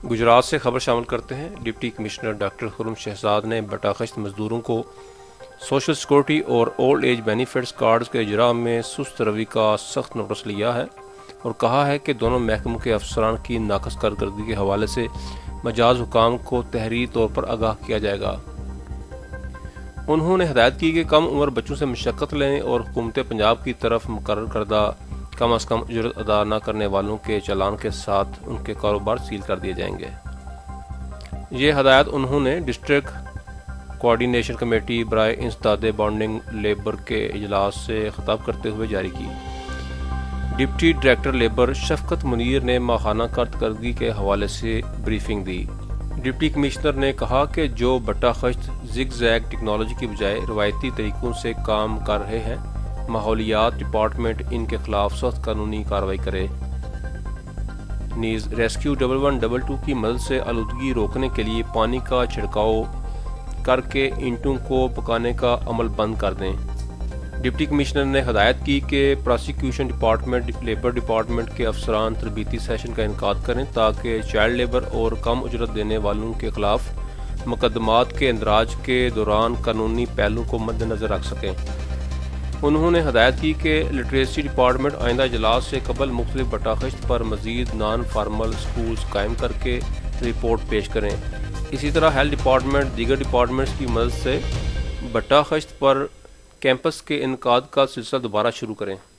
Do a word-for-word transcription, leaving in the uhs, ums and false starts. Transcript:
گجرات سے خبر شامل کرتے ہیں۔ Deputy commissioner doctor Khurram Shahzad نے بٹاخشت مزدوروں کو سوشل سیکورٹی اور اولڈ ایج بینیفٹس کارڈز کے اجراء میں سست روی کا سخت نوٹس لیا ہے اور کہا ہے کہ دونوں محکموں کے افسران کی ناقص کارکردگی کے حوالے سے مجاز حکام کو تحریری طور پر آگاہ کیا جائے گا۔ انہوں نے ہدایت کی کہ کم عمر بچوں سے مشقت لیں اور حکومت پنجاب کی طرف مقرر کردہ کم از کم اجرت ادا نہ کرنے والوں کے چالان کے ساتھ ان کے کاروبار سیل کر دیے جائیں گے۔ یہ ہدایت انہوں نے ڈسٹرکٹ کوآرڈینیشن کمیٹی برائے انسداد بانڈنگ لیبر کے اجلاس سے خطاب کرتے ہوئے جاری کی۔ ڈپٹی ڈائریکٹر لیبر شفقت منیر نے ماہانہ کارکردگی کے حوالے سے بریفنگ دی۔ ڈپٹی کمشنر نے کہا کہ جو بٹا خشت زگ زیگ ٹیکنالوجی کی بجائے روایتی طریقوں سے کام کر رہے ہیں، ماحولیات ڈپارٹمنٹ ان کے خلاف سخت قانونی کارروائی کرے۔ نیز rescue double one double two کی مدد سے آلودگی روکنے کے لیے پانی کا چھڑکاؤ کر کے اینٹوں کو پکانے کا عمل بند کر دیں۔ ڈپٹی کمشنر نے ہدایت کی کہ پراسیکیوشن ڈپارٹمنٹ لیبر ڈپارٹمنٹ کے افسران تربیتی سیشن کا انعقاد کریں تاکہ چائلڈ لیبر اور کم اجرت دینے والوں کے خلاف مقدمات کے اندراج کے دوران قانونی پہلو کو مد نظر رکھ سکیں۔ انہوں نے ہدایت کی کہ لٹریسی ڈپارٹمنٹ آئندہ اجلاس سے قبل مختلف بٹاخشت پر مزید نان فارمل سکولز قائم کر کے رپورٹ پیش کریں۔ اسی طرح ہیلتھ ڈپارٹمنٹ دیگر ڈپارٹمنٹس کی مدد سے بٹاخشت پر کیمپس کے انعقاد کا سلسلہ دوبارہ شروع کریں۔